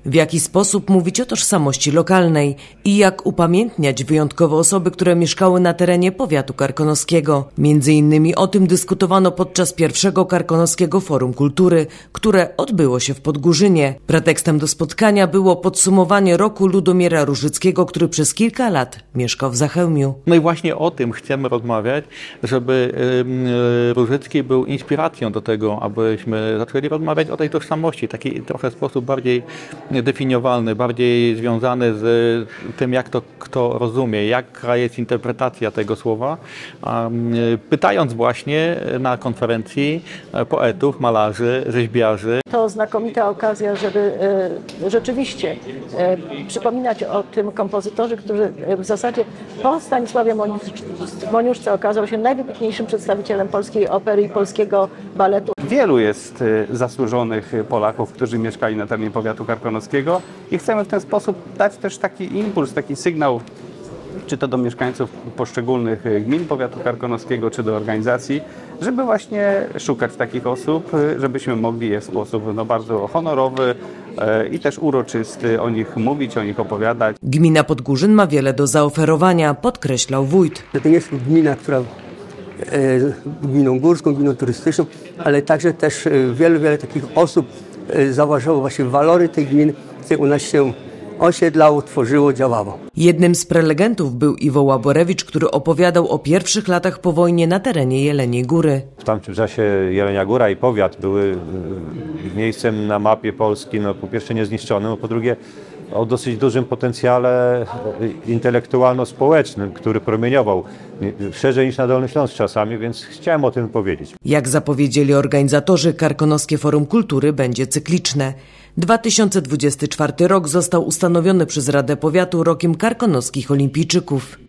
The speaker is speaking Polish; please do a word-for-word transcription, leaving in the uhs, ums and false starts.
W jaki sposób mówić o tożsamości lokalnej i jak upamiętniać wyjątkowe osoby, które mieszkały na terenie powiatu karkonoskiego. Między innymi o tym dyskutowano podczas pierwszego Karkonoskiego Forum Kultury, które odbyło się w Podgórzynie. Pretekstem do spotkania było podsumowanie roku Ludomira Różyckiego, który przez kilka lat mieszkał w Zachełmiu. No i właśnie o tym chcemy rozmawiać, żeby Różycki był inspiracją do tego, abyśmy zaczęli rozmawiać o tej tożsamości, taki trochę sposób bardziej definiowalny, bardziej związany z tym, jak to kto rozumie, jaka jest interpretacja tego słowa, pytając właśnie na konferencji poetów, malarzy, rzeźbiarzy. To znakomita okazja, żeby rzeczywiście przypominać o tym kompozytorze, który w zasadzie po Stanisławie Moniuszce okazał się najwybitniejszym przedstawicielem polskiej opery i polskiego baletu. Wielu jest zasłużonych Polaków, którzy mieszkali na terenie powiatu karkonoskiego i chcemy w ten sposób dać też taki impuls, taki sygnał, czy to do mieszkańców poszczególnych gmin powiatu karkonoskiego, czy do organizacji, żeby właśnie szukać takich osób, żebyśmy mogli je w sposób no, bardzo honorowy i też uroczysty o nich mówić, o nich opowiadać. Gmina Podgórzyn ma wiele do zaoferowania, podkreślał wójt. To nie jest gmina, która gminą górską, gminą turystyczną, ale także też wiele, wiele takich osób zauważyło właśnie walory tych gmin, które u nas się osiedlało, tworzyło, działało. Jednym z prelegentów był Iwo Łaborewicz, który opowiadał o pierwszych latach po wojnie na terenie Jeleniej Góry. W tamtym czasie Jelenia Góra i powiat były miejscem na mapie Polski, no po pierwsze niezniszczonym, a po drugie o dosyć dużym potencjale intelektualno-społecznym, który promieniował szerzej niż na Dolny Śląsk czasami, więc chciałem o tym powiedzieć. Jak zapowiedzieli organizatorzy, Karkonoskie Forum Kultury będzie cykliczne. dwa tysiące dwudziesty czwarty rok został ustanowiony przez Radę Powiatu rokiem karkonoskich olimpijczyków.